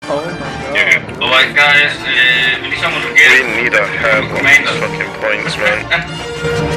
Oh my god. Yeah. Alright guys, we need someone to get We need a help on these fucking points, man.